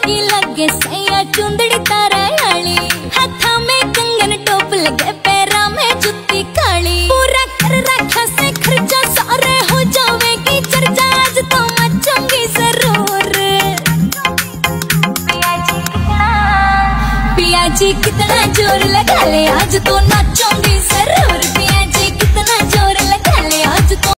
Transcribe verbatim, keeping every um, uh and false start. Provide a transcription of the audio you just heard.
की लगे सैया चुंदड़ी तारा आली, हाथा में कंगन टोप लगे पैरा में जुत्ती काली। पूरा कर रखा से खर्चा सारे हो जावेगी चर्चा, आज तो मचूंगी जरूर। पिया जी कितना जोर लगा ले, आज तो नाचूंगी जरूर।